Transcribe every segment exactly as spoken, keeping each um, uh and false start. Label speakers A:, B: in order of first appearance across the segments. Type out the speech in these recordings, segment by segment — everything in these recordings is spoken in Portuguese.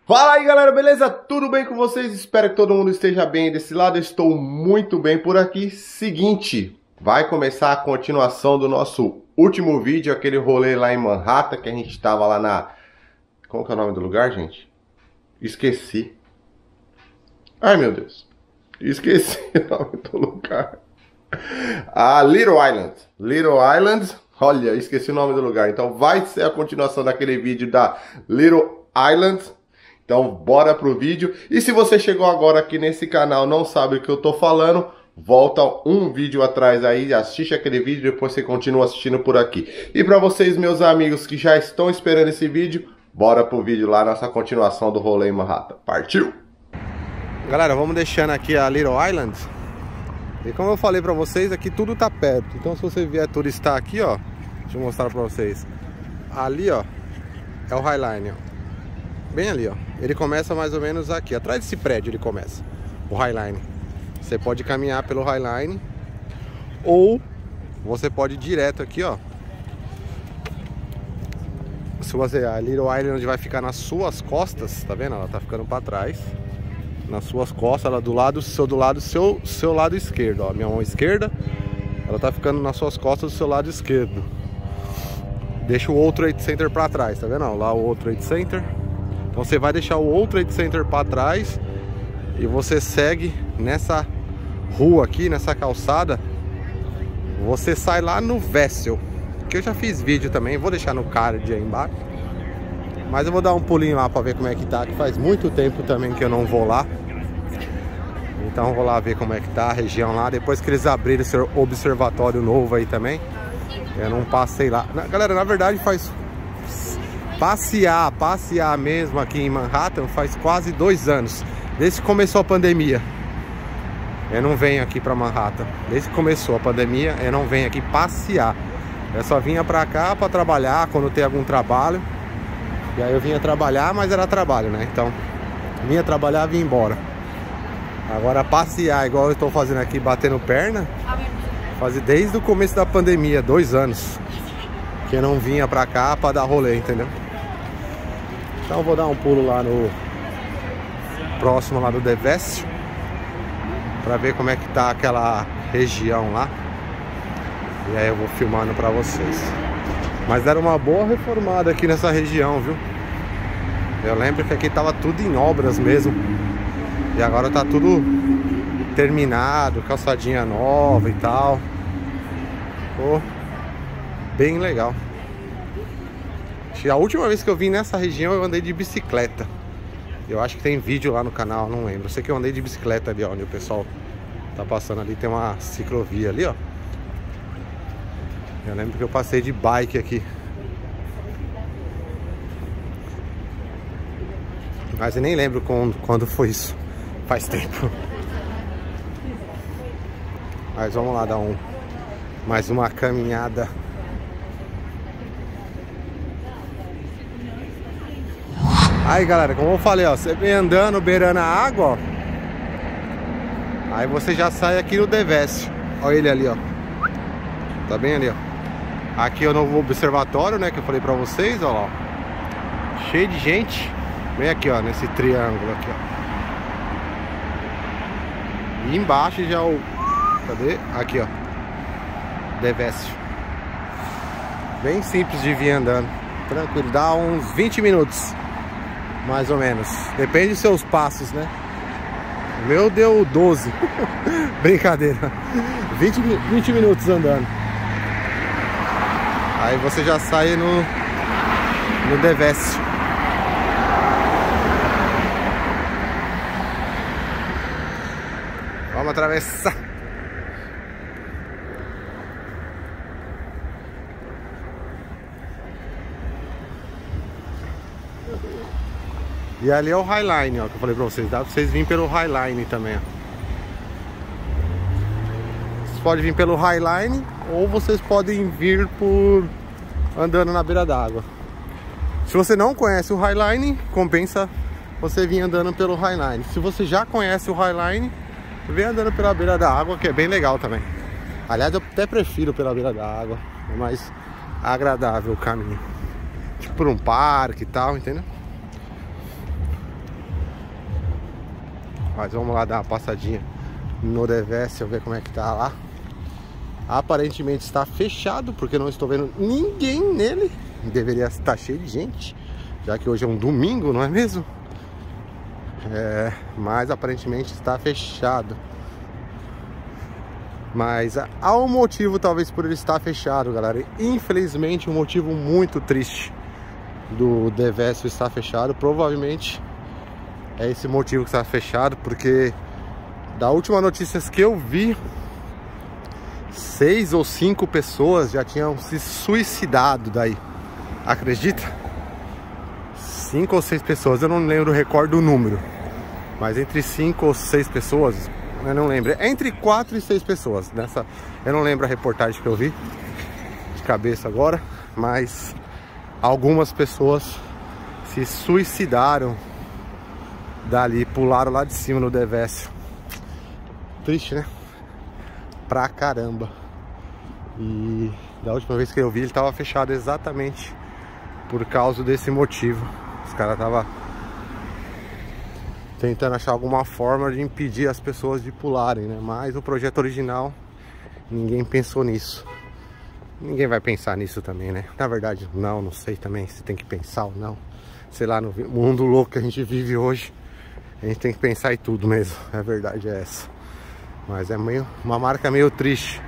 A: Fala aí galera, beleza? Tudo bem com vocês? Espero que todo mundo esteja bem. Desse lado eu estou muito bem por aqui. Seguinte, vai começar a continuação do nosso último vídeo, aquele rolê lá em Manhattan, que a gente estava lá na... Como que é o nome do lugar, gente? Esqueci. Ai meu Deus, esqueci o nome do lugar. Ah, Little Island. Little Island, olha, esqueci o nome do lugar. Então vai ser a continuação daquele vídeo da Little Island. Então bora pro vídeo. E se você chegou agora aqui nesse canal, não sabe o que eu tô falando, volta um vídeo atrás aí, assiste aquele vídeo e depois você continua assistindo por aqui. E para vocês, meus amigos que já estão esperando esse vídeo, bora pro vídeo lá, nossa continuação do rolê em Manhattan. Partiu! Galera, vamos deixando aqui a Little Island. E como eu falei pra vocês, aqui tudo tá perto. Então se você vier turistar aqui, ó, deixa eu mostrar pra vocês. Ali, ó, é o High Line, ó. Bem ali, ó. Ele começa mais ou menos aqui. Atrás desse prédio ele começa. O High Line. Você pode caminhar pelo High Line. Ou você pode ir direto aqui, ó. Se você... A Little Island vai ficar nas suas costas. Tá vendo? Ela tá ficando pra trás. Nas suas costas. Ela do lado seu, do lado seu, seu lado esquerdo, ó. Minha mão esquerda. Ela tá ficando nas suas costas do seu lado esquerdo. Deixa o World Trade Center pra trás. Tá vendo? Ó, lá o World Trade Center. Então você vai deixar o World Trade Center para trás e você segue nessa rua aqui, nessa calçada. Você sai lá no Vessel, que eu já fiz vídeo também, vou deixar no card aí embaixo. Mas eu vou dar um pulinho lá para ver como é que tá, que faz muito tempo também que eu não vou lá. Então eu vou lá ver como é que tá a região lá, depois que eles abrirem esse observatório novo aí também. Eu não passei lá. Galera, na verdade faz... Passear, passear mesmo aqui em Manhattan faz quase dois anos. Desde que começou a pandemia. Eu não venho aqui pra Manhattan. Desde que começou a pandemia, eu não venho aqui passear. Eu só vinha pra cá pra trabalhar, quando tem algum trabalho. E aí eu vinha trabalhar, mas era trabalho, né? Então, vinha trabalhar e vinha embora. Agora passear, igual eu tô fazendo aqui, batendo perna, faz desde o começo da pandemia, dois anos. Que eu não vinha pra cá pra dar rolê, entendeu? Então eu vou dar um pulo lá no próximo lá do The Vessel pra ver como é que tá aquela região lá. E aí eu vou filmando pra vocês. Mas era uma boa reformada aqui nessa região, viu? Eu lembro que aqui tava tudo em obras mesmo. E agora tá tudo terminado, calçadinha nova e tal. Pô, bem legal. A última vez que eu vim nessa região eu andei de bicicleta. Eu acho que tem vídeo lá no canal, não lembro. Eu sei que eu andei de bicicleta ali, ó, onde o pessoal tá passando ali. Tem uma ciclovia ali, ó. Eu lembro que eu passei de bike aqui. Mas eu nem lembro quando, quando foi isso. Faz tempo. Mas vamos lá dar um mais uma caminhada. Aí galera, como eu falei, ó, você vem andando, beirando a água, ó. Aí você já sai aqui no The Vessel. Olha ele ali, ó. Tá bem ali, ó. Aqui é o novo observatório, né, que eu falei pra vocês, ó, ó. Cheio de gente. Vem aqui, ó, nesse triângulo aqui, ó. E embaixo já o... Cadê? Aqui, ó. The Vessel. Bem simples de vir andando. Tranquilo, dá uns vinte minutos. Mais ou menos. Depende dos seus passos, né? O meu deu doze. Brincadeira. vinte, vinte minutos andando. Aí você já sai no no The Vessel. Vamos atravessar. E ali é o High Line, ó, que eu falei pra vocês. Dá pra vocês virem pelo High Line também, ó. Vocês podem vir pelo High Line ou vocês podem vir por andando na beira d'água. Se você não conhece o High Line, compensa você vir andando pelo High Line. Se você já conhece o High Line, vem andando pela beira da água, que é bem legal também. Aliás, eu até prefiro pela beira da água. É mais agradável o caminho. Tipo por um parque e tal, entendeu? Mas vamos lá dar uma passadinha no Devessio, ver como é que tá lá. Aparentemente está fechado, porque não estou vendo ninguém nele. Deveria estar cheio de gente, já que hoje é um domingo, não é mesmo? É, mas aparentemente está fechado. Mas há um motivo talvez por ele estar fechado, galera. Infelizmente um motivo muito triste do Devessio estar fechado. Provavelmente é esse motivo que está fechado, porque da última notícias que eu vi, seis ou cinco pessoas já tinham se suicidado daí. Acredita? Cinco ou seis pessoas, eu não lembro o recorde do número, mas entre cinco ou seis pessoas, eu não lembro. É entre quatro e seis pessoas nessa. Eu não lembro a reportagem que eu vi de cabeça agora, mas algumas pessoas se suicidaram dali, pularam lá de cima no Devessio. Triste, né? Pra caramba. E da última vez que eu vi, ele tava fechado exatamente por causa desse motivo. Os caras tava tentando achar alguma forma de impedir as pessoas de pularem, né? Mas o projeto original, ninguém pensou nisso. Ninguém vai pensar nisso também, né? Na verdade, não, não sei também se tem que pensar ou não. Sei lá, no mundo louco que a gente vive hoje, a gente tem que pensar em tudo mesmo. A verdade é essa. Mas é meio, uma marca meio triste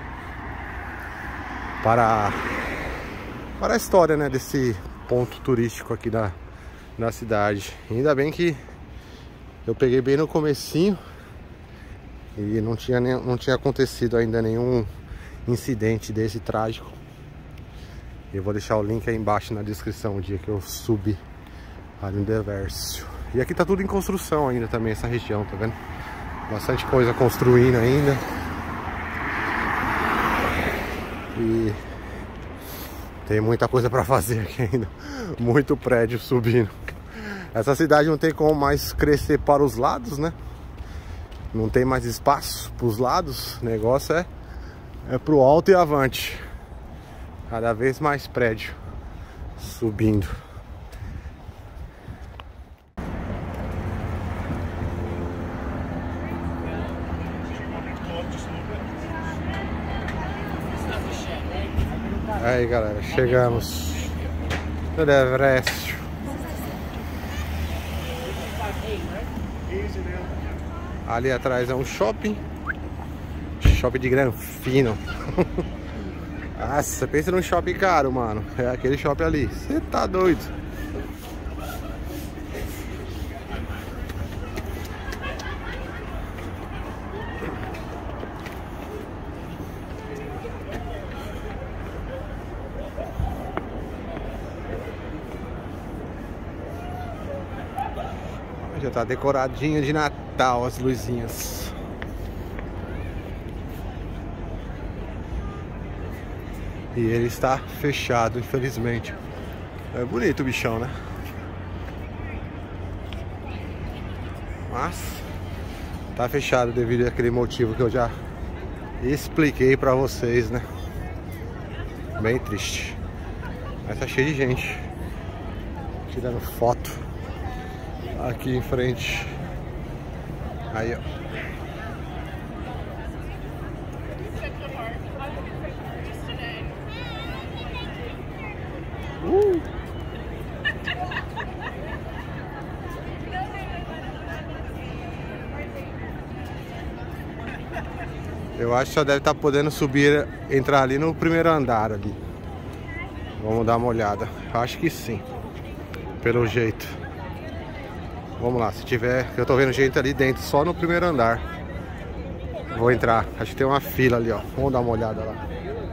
A: para, para a história, né, desse ponto turístico aqui da, da cidade. Ainda bem que eu peguei bem no comecinho e não tinha, nem, não tinha acontecido ainda nenhum incidente desse trágico. Eu vou deixar o link aí embaixo na descrição, o dia que eu subi ali no Devessio. E aqui tá tudo em construção ainda também, essa região, tá vendo? Bastante coisa construindo ainda. E tem muita coisa para fazer aqui ainda. Muito prédio subindo. Essa cidade não tem como mais crescer para os lados, né? Não tem mais espaço para os lados. O negócio é, é pro alto e avante. Cada vez mais prédio subindo. Aí, galera, chegamos no Devessio. Ali atrás é um shopping. Shopping de Granfino. Nossa, pensa num shopping caro, mano. É aquele shopping ali. Você tá doido? Já tá decoradinho de Natal as luzinhas. E ele está fechado, infelizmente. É bonito o bichão, né? Mas tá fechado devido àquele motivo que eu já expliquei pra vocês, né? Bem triste. Mas tá cheio de gente tirando foto aqui em frente. Aí, ó. Uh! Eu acho que só deve estar podendo subir, entrar ali no primeiro andar ali. Vamos dar uma olhada. Acho que sim, pelo jeito. Vamos lá, se tiver, eu tô vendo gente ali dentro, só no primeiro andar. Vou entrar, acho que tem uma fila ali, ó. Vamos dar uma olhada lá.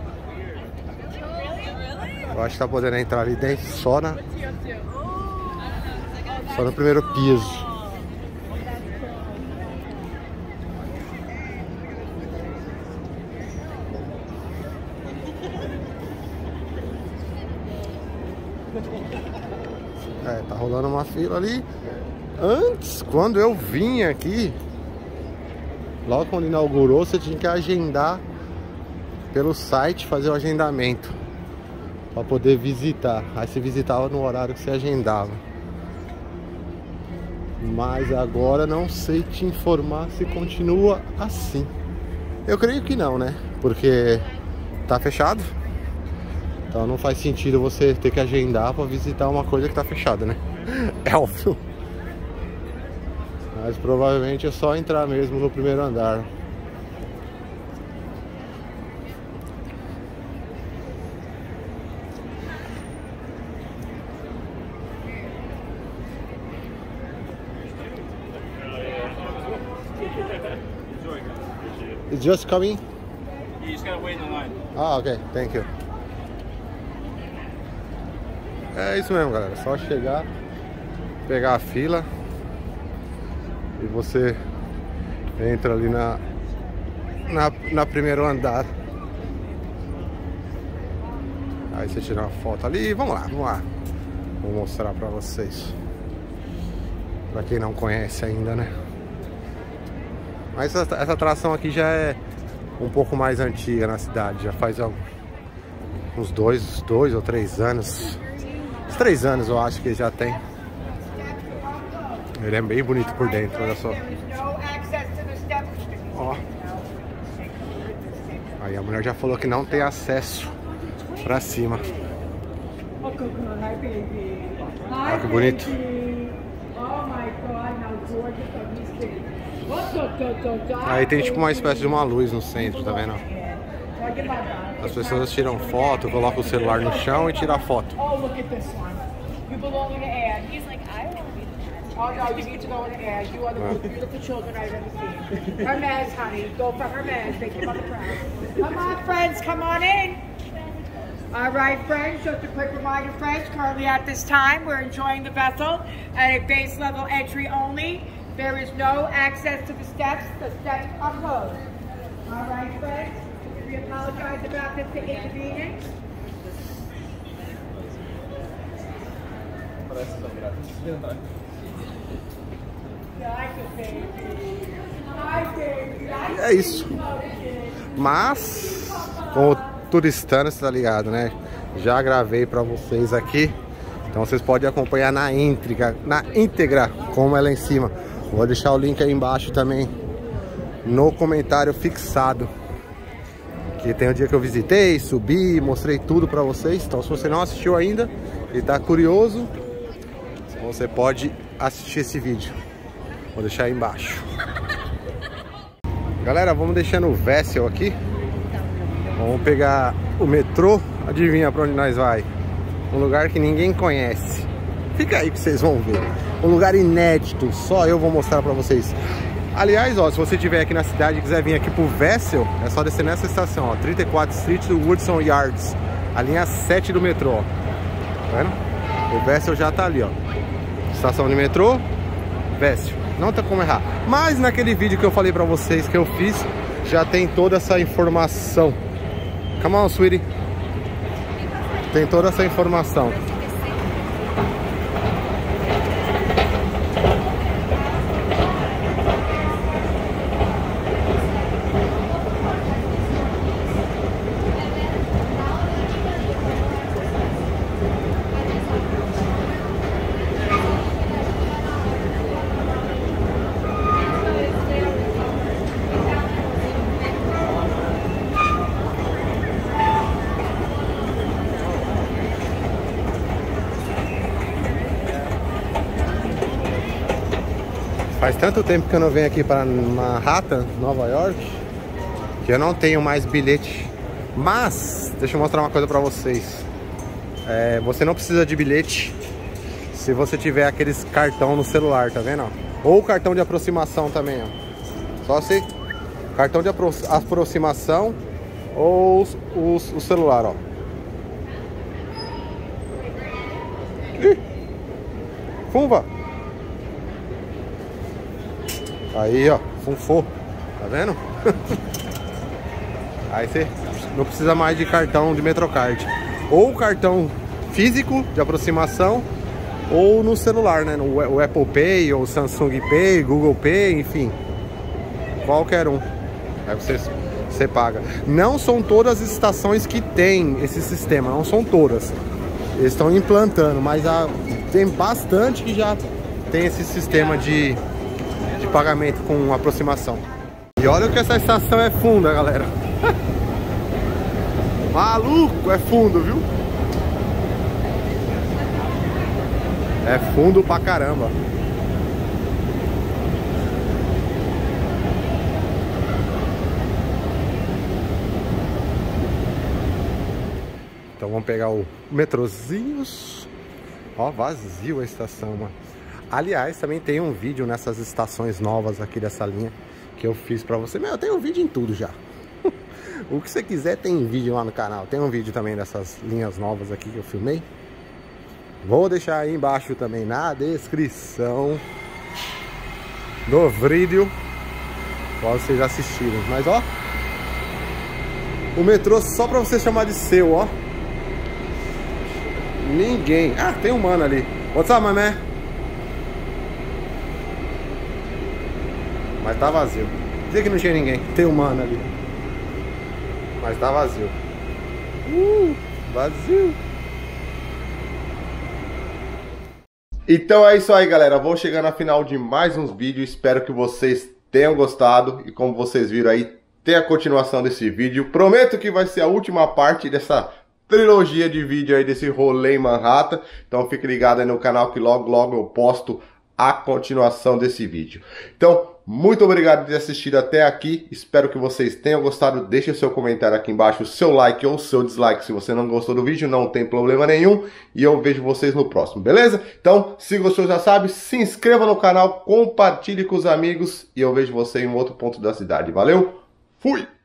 A: Eu acho que tá podendo entrar ali dentro só na... Só no primeiro piso. É, tá rolando uma fila ali. Antes, quando eu vim aqui, logo quando inaugurou, você tinha que agendar pelo site, fazer o agendamento para poder visitar. Aí você visitava no horário que você agendava. Mas agora não sei te informar se continua assim. Eu creio que não, né? Porque tá fechado. Então não faz sentido você ter que agendar para visitar uma coisa que tá fechada, né? É óbvio. Mas provavelmente é só entrar mesmo no primeiro andar. It's just coming?
B: You just gotta wait in the line.
A: Ah, ok, thank you. É isso mesmo, galera. Só chegar, pegar a fila e você entra ali na na, na primeiro andar. Aí você tira uma foto ali. Vamos lá, vamos lá. Vou mostrar pra vocês. Pra quem não conhece ainda, né? Mas essa, essa atração aqui já é um pouco mais antiga na cidade. Já faz uns dois, dois ou três anos. Uns três anos eu acho que já tem. Ele é bem bonito por dentro, olha só. Ó. Aí a mulher já falou que não tem acesso pra cima. Olha que bonito. Aí tem tipo uma espécie de uma luz no centro, tá vendo? As pessoas tiram foto, colocam o celular no chão e tiram a foto.
C: Oh, no, you need to go in the air. You are the most beautiful children I've ever seen. Hermes, honey. Go for Hermes. Make your mother proud. Come on, friends. Come on in. All right, friends. Just a quick reminder, friends. Currently at this time, we're enjoying the vessel at a base level entry only. There is no access to the steps. The steps are closed. All right, friends. We apologize about this inconvenience.
A: É isso. Mas, como turistano, você tá ligado, né? Já gravei pra vocês aqui. Então vocês podem acompanhar na íntegra, na íntegra, como é lá em cima. Vou deixar o link aí embaixo também no comentário fixado. Que tem o dia que eu visitei, subi, mostrei tudo pra vocês. Então se você não assistiu ainda e tá curioso, você pode assistir esse vídeo. Vou deixar aí embaixo. Galera, vamos deixando o Vessel aqui. Vamos pegar o metrô. Adivinha pra onde nós vai? Um lugar que ninguém conhece. Fica aí que vocês vão ver. Um lugar inédito. Só eu vou mostrar pra vocês. Aliás, ó, se você estiver aqui na cidade e quiser vir aqui pro Vessel, é só descer nessa estação, ó, trinta e quatro Street do Woodson Yards. A linha sete do metrô, ó. Tá vendo? O Vessel já tá ali, ó. Estação de metrô, Vessel. Não tem como errar. Mas naquele vídeo que eu falei pra vocês que eu fiz, já tem toda essa informação. Come on, sweetie. Tem toda essa informação. Faz tanto tempo que eu não venho aqui para Manhattan, Nova York, que eu não tenho mais bilhete. Mas, deixa eu mostrar uma coisa para vocês. É, você não precisa de bilhete se você tiver aqueles cartão no celular, tá vendo? Ou cartão de aproximação também, ó. Só se cartão de apro aproximação ou os, os, o celular, ó. Ih, fumba. Aí, ó, funfou, tá vendo? Aí você não precisa mais de cartão de Metrocard. Ou cartão físico de aproximação, ou no celular, né? No o Apple Pay, ou Samsung Pay, Google Pay, enfim. Qualquer um. Aí você, você paga. Não são todas as estações que tem esse sistema, não são todas. Eles estão implantando, mas há, tem bastante que já tem esse sistema de, de pagamento com aproximação. E olha que essa estação é funda, galera. Maluco, é fundo, viu? É fundo pra caramba. Então vamos pegar o metrozinhos. Ó, vazio a estação, mano. Aliás, também tem um vídeo nessas estações novas aqui dessa linha que eu fiz pra você. Meu, eu tenho um vídeo em tudo já. O que você quiser tem vídeo lá no canal. Tem um vídeo também dessas linhas novas aqui que eu filmei. Vou deixar aí embaixo também na descrição do vídeo pra vocês assistirem. Mas ó, o metrô só pra você chamar de seu, ó. Ninguém. Ah, tem um mano ali. What's up, mané? Mas tá vazio. Dizia que não tinha ninguém. Tem um mano ali. Mas tá vazio. Uh, vazio. Então é isso aí, galera. Vou chegar na final de mais uns vídeos. Espero que vocês tenham gostado. E como vocês viram aí, tem a continuação desse vídeo. Prometo que vai ser a última parte dessa trilogia de vídeo aí desse rolê em Manhattan. Então fique ligado aí no canal que logo logo eu posto a continuação desse vídeo. Então, muito obrigado por ter assistido até aqui. Espero que vocês tenham gostado. Deixe o seu comentário aqui embaixo, o seu like ou o seu dislike. Se você não gostou do vídeo, não tem problema nenhum. E eu vejo vocês no próximo, beleza? Então, se gostou, já sabe, se inscreva no canal, compartilhe com os amigos. E eu vejo você em um outro ponto da cidade. Valeu? Fui!